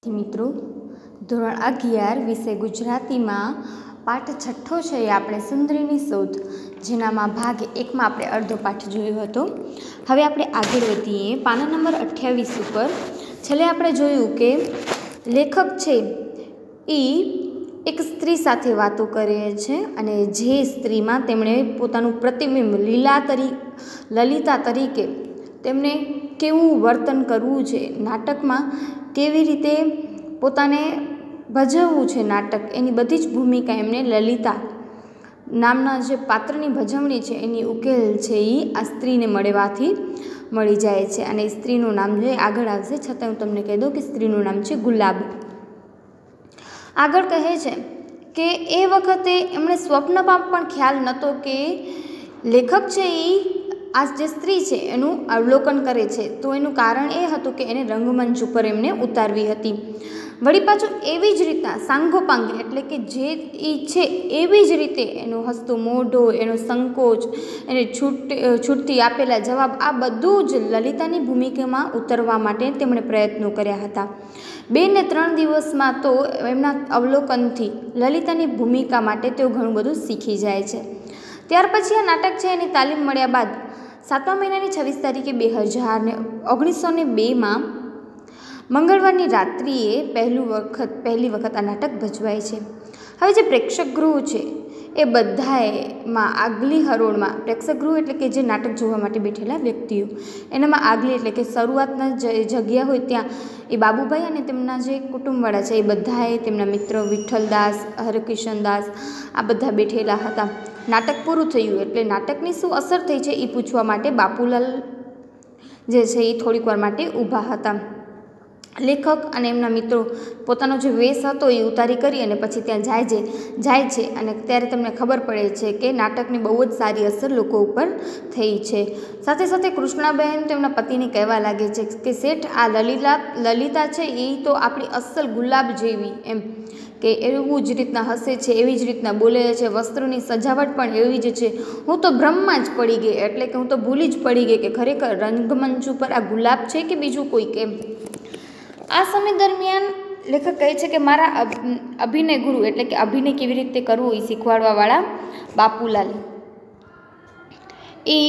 મિત્રો ધોરણ 11 વિષય ગુજરાતીમાં પાઠ છઠ્ઠો છે આપણે સુંદરીની શોધ, જેનામાં ભાગ 1માં આપણે અડધો પાઠ જોયો હતો। હવે આપણે આગળ વધીએ પાના નંબર 28 ઉપર। છેલ્લે આપણે જોયું કે લેખક છે એ એક સ્ત્રી સાથે વાતો કરે છે અને જે સ્ત્રીમાં તેમણે પોતાનું પ્રતિબિંબ લલિતા તરીકે તેમને કેવું વર્તન કરવું છે, નાટકમાં કેવી રીતે પોતાને ભજવવું છે નાટક, એની બધી જ ભૂમિકા એમને લલિતા નામના જે પાત્રની ભજવણી છે એની ઉકેલ છે એ આ સ્ત્રીને મળવાથી મળી જાય છે। અને સ્ત્રીનું નામ જે આગળ આવશે, છતાં હું તમને કહી દઉં કે સ્ત્રીનું નામ છે ગુલાબ। આગળ કહે છે કે એ વખતે એમણે સ્વપ્નમાં પણ ખ્યાલ નહોતો કે લેખક છે એ આ જે સ્ત્રી છે એનું અવલોકન કરે છે, તો એનું કારણ એ હતું કે એને રંગમંચ ઉપર એમને ઉતારવી હતી। વળી પાછું એવી જ રીતના સાંગોપાંગ એટલે કે જે એ છે એવી જ રીતે એનું હસતું મોઢું, એનો સંકોચ, એને છૂટથી આપેલા જવાબ, આ બધું જ લલિતાની ભૂમિકામાં ઉતરવા માટે તેમણે પ્રયત્નો કર્યા હતા। 2 ને 3 દિવસમાં તો એમના અવલોકનથી લલિતાની ભૂમિકા માટે તેઓ ઘણું બધું શીખી જાય છે। ત્યાર પછી આ નાટક છે એની તાલીમ મળ્યા બાદ 7મા મહિનાની 26 તારીખે 1902માં મંગળવારની રાત્રિએ પહેલી વખત આ નાટક ભજવાય છે। હવે જે પ્રેક્ષક ગૃહ છે એ બધાએમાં આગલી હરોળમાં, પ્રેક્ષક ગૃહ એટલે કે જે નાટક જોવા માટે બેઠેલા વ્યક્તિઓ, એનામાં આગલી એટલે કે શરૂઆતના જગ્યા હોય ત્યાં એ બાબુભાઈ અને તેમના જે કુટુંબવાળા છે એ બધાએ તેમના મિત્ર વિઠ્ઠલદાસ, હરકિશનદાસ આ બધા બેઠેલા હતા। નાટક પૂરું થયું એટલે નાટકની શું અસર થઈ છે એ પૂછવા માટે બાપુલાલ જે છે એ થોડીક વાર માટે ઊભા હતા। લેખક અને એમના મિત્રો પોતાનો જે વેશ હતો એ ઉતારી કરી અને પછી ત્યાં જાય છે અને ત્યારે તેમને ખબર પડે છે કે નાટકની બહુ જ સારી અસર લોકો ઉપર થઈ છે। સાથે સાથે કૃષ્ણાબહેન તેમના પતિને કહેવા લાગે છે કે શેઠ, આ લલિતા છે એ તો આપણી અસલ ગુલાબ જેવી, એમ કે એવું જ રીતના હસે છે, એવી જ રીતના બોલે છે, વસ્ત્રોની સજાવટ પણ એવી જ છે। હું તો બ્રહ્મમાં જ પડી ગઈ, એટલે કે હું તો ભૂલી જ પડી ગઈ કે ખરેખર રંગમંચ ઉપર આ ગુલાબ છે કે બીજું કોઈ કેમ। આ સમય દરમિયાન લેખક કહે છે કે મારા અભિનય ગુરુ એટલે કે અભિનય કેવી રીતે કરવું એ શીખવાડવાવાળા બાપુલાલ એ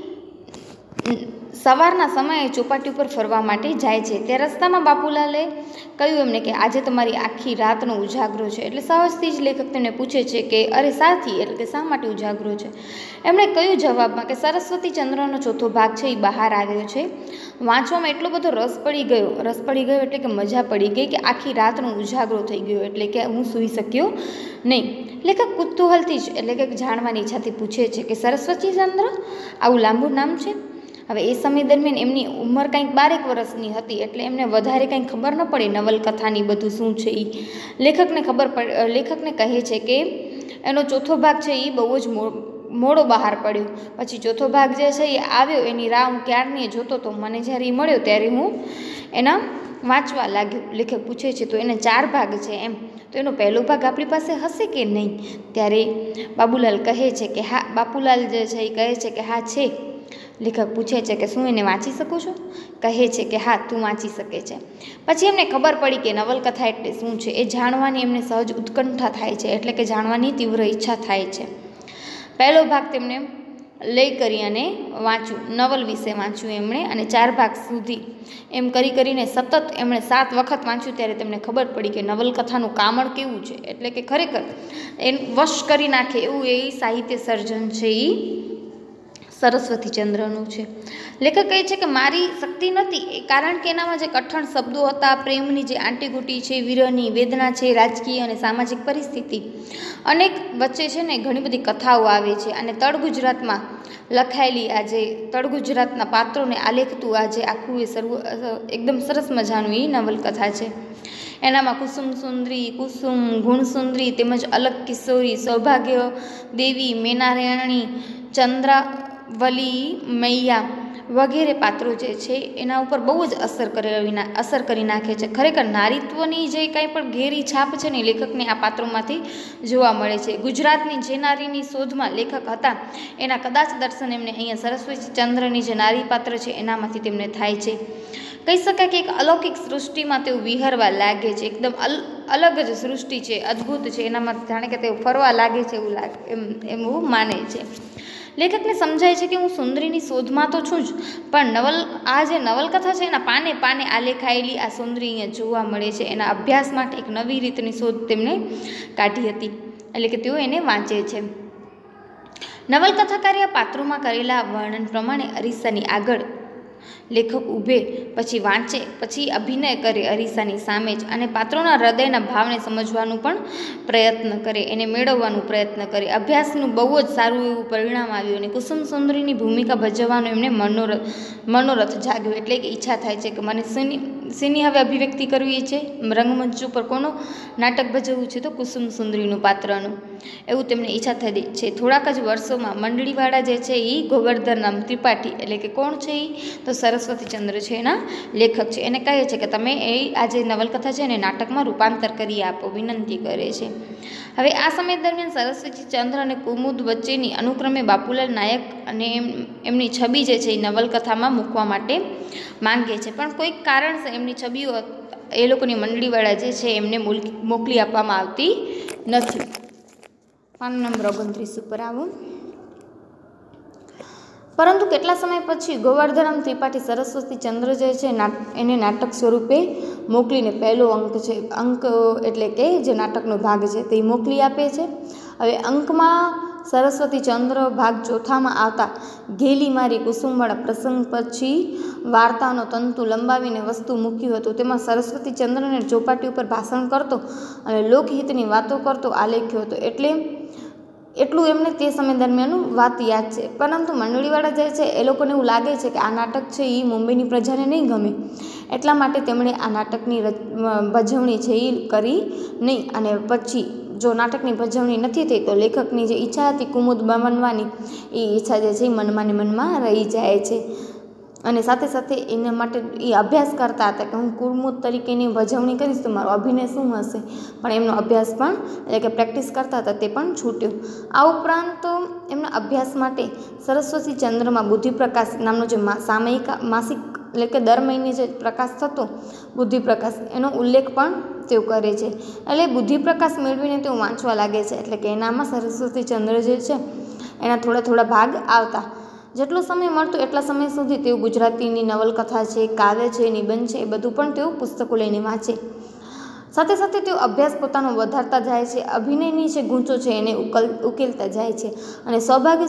સવારના સમયે ચોપાટી ઉપર ફરવા માટે જાય છે। તે રસ્તામાં બાપુલાલે કહ્યું એમને કે આજે તમારી આખી રાતનો ઉજાગરો છે। એટલે સહજથી જ લેખક તેમને પૂછે છે કે અરે સાથી, એટલે કે શા માટે ઉજાગરો છે? એમણે કહ્યું જવાબમાં કે સરસ્વતી ચંદ્રનો ચોથો ભાગ છે એ બહાર આવ્યો છે, વાંચવામાં એટલો બધો રસ પડી ગયો એટલે કે મજા પડી ગઈ કે આખી રાતનો ઉજાગરો થઈ ગયો, એટલે કે હું સૂઈ શક્યો નહીં। લેખક કુતૂહલથી જ એટલે કે જાણવાની ઈચ્છાથી પૂછે છે કે સરસ્વતી ચંદ્ર આવું લાંબુ નામ છે? હવે એ સમય દરમિયાન એમની ઉંમર કંઈક 12 વર્ષની હતી, એટલે એમને વધારે કંઈ ખબર ન પડી નવલકથાની બધું શું છે એ। લેખકને કહે છે કે એનો ચોથો ભાગ છે એ બહુ જ મોડો બહાર પડ્યો, પછી ચોથો ભાગ જે છે એ આવ્યો, એની રાહ હું ક્યારની જોતો તો મને જ્યારે એ મળ્યો ત્યારે હું એના વાંચવા લાગ્યો। લેખક પૂછે છે તો એને 4 ભાગ છે એમ, તો એનો પહેલો ભાગ આપણી પાસે હશે કે નહીં? ત્યારે બાપુલાલ જે છે એ કહે છે કે હા છે। લેખક પૂછે છે કે શું એને વાંચી શકું છું? કહે છે કે હા, તું વાંચી શકે છે। પછી એમને ખબર પડી કે નવલકથા એટલે શું છે એ જાણવાની એમને સહજ ઉત્કંઠા થાય છે, એટલે કે જાણવાની તીવ્ર ઈચ્છા થાય છે। પહેલો ભાગ તેમને લઈ કરી અને વાંચ્યું, નવલ વિશે વાંચ્યું એમણે, અને 4 ભાગ સુધી એમ કરીને સતત એમણે 7 વખત વાંચ્યું। ત્યારે તેમને ખબર પડી કે નવલકથાનું કામળ કેવું છે, એટલે કે ખરેખર એને વશ કરી નાખે એવું એ સાહિત્ય સર્જન છે એ સરસ્વતીચંદ્રનું છે। લેખક કહે છે કે મારી શક્તિ નથી, કારણ કે એનામાં જે કઠણ શબ્દો હતા, પ્રેમની જે આંટીઘૂંટી છે, વિરહની વેદના છે, રાજકીય અને સામાજિક પરિસ્થિતિ, અનેક વચ્ચે છે ને ઘણી બધી કથાઓ આવે છે, અને તળ ગુજરાતમાં લખાયેલી આ જે તળ ગુજરાતના પાત્રોને આલેખતું આ જે આખું એ એકદમ સરસ મજાનું એ નવલકથા છે। એનામાં કુસુમ સુંદરી, કુસુમ, ગુણસુંદરી તેમજ અલગ કિશોરી, સૌભાગ્ય દેવી, મેનારાયણી, વલી, મૈયા વગેરે પાત્રો જે છે એના ઉપર બહુ જ અસર કરી નાખે છે. ખરેખર નારીત્વની જે કાંઈ પણ ઘેરી છાપ છે ને લેખકને આ પાત્રોમાંથી જોવા મળે છે. ગુજરાતની જે નારીની શોધમાં લેખક હતા એના કદાચ દર્શન એમને અહીંયા સરસ્વતીચંદ્રની જે નારી પાત્ર છે એનામાંથી તેમને થાય છે. કહી શકાય કે એક અલૌકિક સૃષ્ટિમાં તેઓ વિહરવા લાગે છે. એકદમ અલગ જ સૃષ્ટિ છે, અદ્ભુત છે, એનામાં જાણે કે તેઓ ફરવા લાગે છે એવું માને છે. લેખકને સમજાય છે કે હું સુંદરીની શોધમાં તો છું જ, પણ આ જે નવલકથા છે એના પાને પાને આલેખાયેલી આ સુંદરી અહીંયા જોવા મળે છે. એના અભ્યાસ માટે એક નવી રીતની શોધ તેમણે કાઢી હતી, એટલે કે તેઓ એને વાંચે છે. નવલકથાકારે આ પાત્રોમાં કરેલા વર્ણન પ્રમાણે અરીસાની આગળ લેખક ઊભે, પછી વાંચે, પછી અભિનય કરે અરીસાની સામે જ, અને પાત્રોના હૃદયના ભાવને સમજવાનું પણ પ્રયત્ન કરે, એને મેળવવાનું પ્રયત્ન કરે. અભ્યાસનું બહુ જ સારું એવું પરિણામ આવ્યું અને કુસુમ સુંદરીની ભૂમિકા ભજવવાનો એમને મનોરથ જાગ્યો. એટલે કે ઈચ્છા થાય છે કે મને શેની હવે અભિવ્યક્તિ કરવી છે, રંગમંચ ઉપર કોનું નાટક ભજવવું છે, તો કુસુમ સુંદરીનું પાત્રનું, એવું તેમને ઈચ્છા થઈ છે. થોડાક જ વર્ષોમાં મંડળીવાળા જે છે એ ગોવર્ધનરામ ત્રિપાઠી, એટલે કે કોણ છે એ, તો સરસ્વતીચંદ્ર છે એના લેખક છે. એને કહે છે કે તમે આ જે નવલકથા છે એને નાટકમાં રૂપાંતર કરી આપો, વિનંતી કરે છે. હવે આ સમય દરમિયાન સરસ્વતીચંદ્ર અને કુમુદ વચ્ચેની અનુક્રમે બાપુલાલ નાયક અને એમની છબી જે છે એ નવલકથામાં મૂકવા માટે માંગે છે, પણ કોઈક કારણસર એમની છબીઓ એ લોકોની મંડળીવાળા જે છે એમને મોકલી આપવામાં આવતી નથી. પાન નંબર 29 ઉપર આવો. પરંતુ કેટલા સમય પછી ગોવર્ધનરામ ત્રિપાઠી સરસ્વતીચંદ્ર જે છે એને નાટક સ્વરૂપે મોકલીને પહેલો અંક એટલે કે જે નાટકનો ભાગ છે તે મોકલી આપે છે. હવે અંકમાં સરસ્વતીચંદ્ર ભાગ ચોથામાં આવતા ઘેલી મારી કુસુમવાળા પ્રસંગ પછી વાર્તાનો તંતુ લંબાવીને વસ્તુ મૂક્યું હતું. તેમાં સરસ્વતીચંદ્રને ચોપાટી ઉપર ભાષણ કરતો અને લોકહિતની વાતો કરતો આલેખ્યો હતો. એટલું એમને તે સમય દરમિયાન વાત યાદ છે. પરંતુ મંડળીવાળા જે છે એ લોકોને એવું લાગે છે કે આ નાટક છે એ મુંબઈની પ્રજાને નહીં ગમે, એટલા માટે તેમણે આ નાટકની ભજવણી છે એ કરી નહીં. અને પછી જો નાટકની ભજવણી નથી થઈ તો લેખકની જે ઈચ્છા હતી કુમુદ બનવાની, એ ઈચ્છા જે છે એ મનમાં ને મનમાં રહી જાય છે. અને સાથે સાથે એના માટે એ અભ્યાસ કરતા હતા કે હું કુમુદ તરીકેની ભજવણી કરીશ તો મારો અભિનય શું હશે, પણ એમનો અભ્યાસ પણ એટલે કે પ્રેક્ટિસ કરતા હતા તે પણ છૂટ્યો. આ ઉપરાંત એમના અભ્યાસ માટે સરસ્વતીચંદ્રમાં બુદ્ધિપ્રકાશ નામનો જે માસિક એટલે કે દર મહિને જે પ્રકાશ થતો બુદ્ધિપ્રકાશ, એનો ઉલ્લેખ પણ તેઓ કરે છે. એટલે બુદ્ધિપ્રકાશ મેળવીને તેઓ વાંચવા લાગે છે, એટલે કે એનામાં સરસ્વતીચંદ્ર જે છે એના થોડા ભાગ આવતા. જેટલો સમય મળતો એટલા સમય સુધી તેઓ ગુજરાતીની નવલકથા છે, કાવ્ય છે, નિબંધ છે, એ બધું પણ તેઓ પુસ્તકો લઈને વાંચે. સાથે સાથે તેઓ અભ્યાસ પોતાનો વધારતા જાય છે, અભિનયની જે ગૂંચો છે એને ઉકેલતા જાય છે, અને સૌભાગ્ય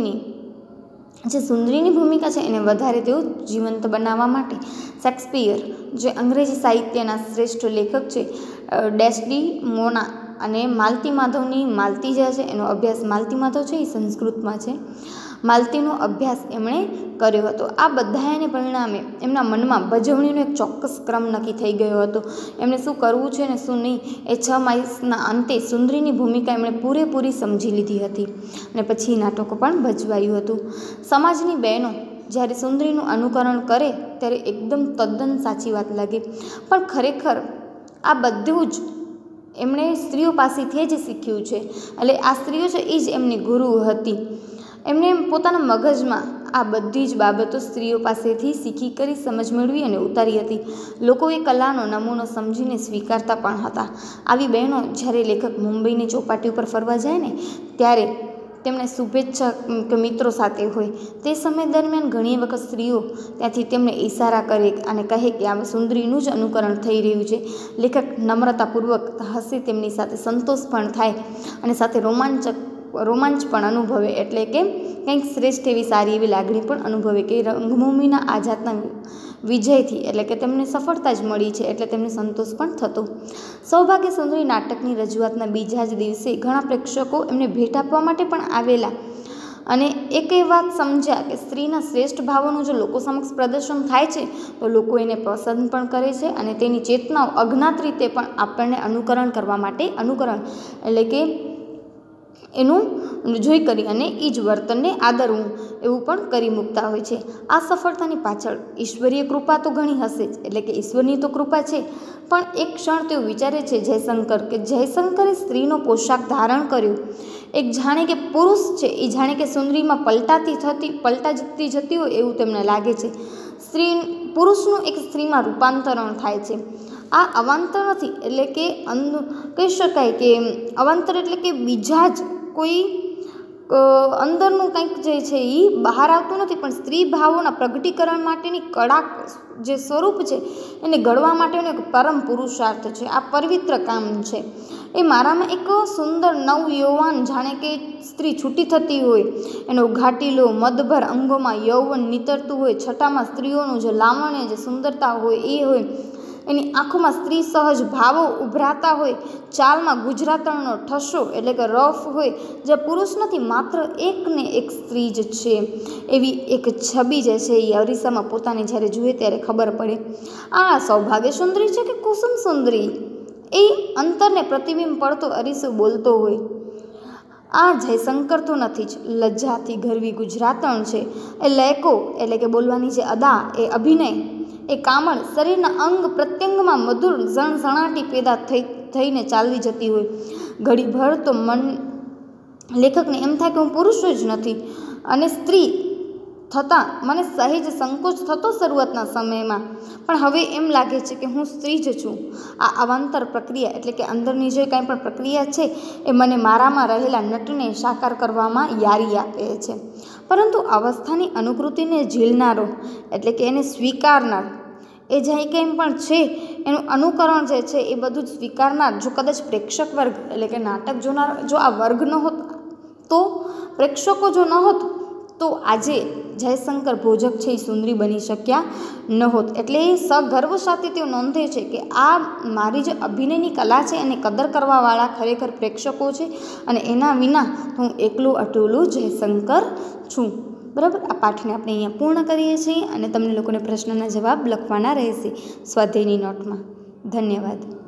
સુંદરીની ભૂમિકા છે એને વધારે તેઓ જીવંત બનાવવા માટે શેક્સપિયર, જે અંગ્રેજી સાહિત્યના શ્રેષ્ઠ લેખક છે, ડેસ્ડી મોના અને માલતી માધવની માલતી જે છે એનો અભ્યાસ, માલતી માધવ છે એ સંસ્કૃતમાં છે, માલતીનો અભ્યાસ એમણે કર્યો હતો. આ બધાને પરિણામે એમના મનમાં ભજવણીનો એક ચોક્કસ ક્રમ નક્કી થઈ ગયો હતો. એમને શું કરવું છે ને શું નહીં એ 6 માસના અંતે સુંદરીની ભૂમિકા એમણે પૂરેપૂરી સમજી લીધી હતી, અને પછી નાટકો પણ ભજવાયું હતું. સમાજની બહેનો જ્યારે સુંદરીનું અનુકરણ કરે ત્યારે એકદમ તદ્દન સાચી વાત લાગે, પણ ખરેખર આ બધું જ એમણે સ્ત્રીઓ પાસેથી જ શીખ્યું છે. એટલે આ સ્ત્રીઓ છે એ જ એમની ગુરુ હતી. એમણે પોતાના મગજમાં આ બધી જ બાબતો સ્ત્રીઓ પાસેથી શીખી કરી સમજ મેળવી અને ઉતારી હતી. લોકો એ કલાનો નમૂનો સમજીને સ્વીકારતા પણ હતા. આવી બહેનો જ્યારે લેખક મુંબઈની ચોપાટી ઉપર ફરવા જાય ને ત્યારે તેમણે શુભેચ્છા કે મિત્રો સાથે હોય તે સમય દરમિયાન ઘણી વખત સ્ત્રીઓ ત્યાંથી તેમને ઈશારા કરે અને કહે કે આ સુંદરીનું જ અનુકરણ થઈ રહ્યું છે. લેખક નમ્રતાપૂર્વક હસે, તેમની સાથે સંતોષ પણ થાય અને સાથે રોમાંચ પણ અનુભવે, એટલે કે કંઈક શ્રેષ્ઠ એવી સારી એવી લાગણી પણ અનુભવે કે રંગભૂમિના આ જાતના વિજયથી એટલે કે તેમને સફળતા જ મળી છે, એટલે તેમને સંતોષ પણ થતો. સૌભાગ્ય સુંદરી નાટકની રજૂઆતના બીજા જ દિવસે ઘણા પ્રેક્ષકો એમને ભેટ આપવા માટે પણ આવેલા, અને એક એ વાત સમજ્યા કે સ્ત્રીના શ્રેષ્ઠ ભાવોનું જો લોકો સમક્ષ પ્રદર્શન થાય છે તો લોકો એને પસંદ પણ કરે છે, અને તેની ચેતનાઓ અજ્ઞાત રીતે પણ આપણને અનુકરણ કરવા માટે એટલે કે એનું જોઈ કરી અને એ જ વર્તનને આદરવું એવું પણ કરી મૂકતા હોય છે. આ સફળતાની પાછળ ઈશ્વરીય કૃપા તો ઘણી હશે જ, એટલે કે ઈશ્વરની તો કૃપા છે, પણ એક ક્ષણ તેઓ વિચારે છે જયશંકર કે જયશંકરે સ્ત્રીનો પોશાક ધારણ કર્યો, એક જાણે કે પુરુષ છે એ જાણે કે સુંદરીમાં પલટાતી જતી હોય એવું તેમને લાગે છે. પુરુષનું એક સ્ત્રીમાં રૂપાંતરણ થાય છે. આ અવાંતર નથી, એટલે કે કહી શકાય કે અવાંતર એટલે કે બીજા જ કોઈ અંદરનું કંઈક જે છે એ બહાર આવતું નથી, પણ સ્ત્રી ભાવોના પ્રગટીકરણ માટેની કળા જે સ્વરૂપ છે એને ઘડવા માટેનો એક પરમ પુરુષાર્થ છે. આ પવિત્ર કામ છે. એ મારામાં એક સુંદર નવ યૌવન જાણે કે સ્ત્રી છૂટી થતી હોય, એનો ઘાટીલો મદભર અંગોમાં યૌવન નીતરતું હોય, છઠ્ઠામાં સ્ત્રીઓનું જે લાવણ્ય જે સુંદરતા હોય એ હોય, એની આંખોમાં સ્ત્રી સહજ ભાવો ઉભરાતા હોય, ચાલમાં ગુજરાતણનો ઠસ્સો એટલે કે રફ હોય, જે પુરુષ નથી માત્ર એક ને એક સ્ત્રી જ છે એવી એક છબી જે છે એ અરીસામાં પોતાને જ્યારે જુએ ત્યારે ખબર પડે. આ સૌભાગ્ય સુંદરી છે કે કુસુમ સુંદરી, એ અંતરને પ્રતિબિંબ પડતો અરીસો બોલતો હોય. આ જયશંકર તો નથી જ, લજ્જાથી ગરવી ગુજરાતણ છે. એ લયકો એટલે કે બોલવાની જે અદા, એ અભિનય, એ કામળ શરીરના અંગ પ્રત્યંગમાં મધુર ઝણઝણાટી પેદા થઈને ચાલવી જતી હોય. ઘડીભર તો લેખકને એમ થાય કે હું પુરુષ જ નથી અને સ્ત્રી થતાં મને સહેજ સંકોચ થતો શરૂઆતના સમયમાં, પણ હવે એમ લાગે છે કે હું સ્ત્રી જ છું. આ અવાંતર પ્રક્રિયા એટલે કે અંદરની જે કાંઈ પણ પ્રક્રિયા છે એ મને મારામાં રહેલા નટને સાકાર કરવામાં યારી આપે છે. પરંતુ અવસ્થાની અનુકૃતિને ઝીલનારો એટલે કે એને સ્વીકારનાર, એ જે કંઈ પણ છે એનું અનુકરણ જે છે એ બધું જ સ્વીકારનાર જો કદાચ પ્રેક્ષક વર્ગ એટલે કે નાટક જોનાર જો આ વર્ગ ન હોત, તો પ્રેક્ષકો જો ન હોત, તો આજે જયશંકર ભોજક છે એ સુંદરી બની શક્યા ન હોત. એટલે એ સગર્વ સાથે તેઓ નોંધે છે કે આ મારી જે અભિનયની કલા છે એને કદર કરવાવાળા ખરેખર પ્રેક્ષકો છે, અને એના વિના હું એકલું અટુલું જયશંકર છું. બરાબર. આ પાઠને આપણે અહીંયા પૂર્ણ કરીએ છીએ અને તમને લોકોને પ્રશ્નના જવાબ લખવાના રહેશે સ્વાધ્યાયની નોટમાં. ધન્યવાદ.